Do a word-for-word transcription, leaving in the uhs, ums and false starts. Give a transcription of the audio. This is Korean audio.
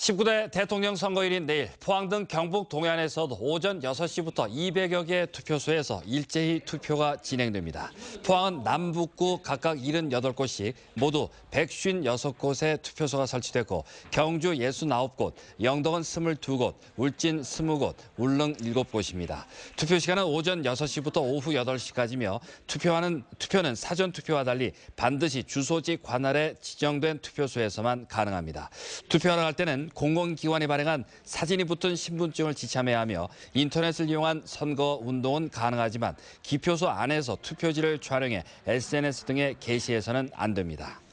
십구 대 대통령 선거일인 내일 포항 등 경북 동해안에서도 오전 여섯 시부터 이백여 개의 투표소에서 일제히 투표가 진행됩니다. 포항은 남북구 각각 칠십팔 곳씩 모두 백오십육 곳의 투표소가 설치됐고 경주 육십구 곳, 영덕은 이십이 곳, 울진 이십 곳, 울릉 일곱 곳입니다. 투표 시간은 오전 여섯 시부터 오후 여덟 시까지며 투표하는, 투표는 사전투표와 달리 반드시 주소지 관할에 지정된 투표소에서만 가능합니다. 투표하러 갈 때는 공공기관이 발행한 사진이 붙은 신분증을 지참해야 하며 인터넷을 이용한 선거운동은 가능하지만 기표소 안에서 투표지를 촬영해 에스엔에스 등에 게시해서는 안 됩니다.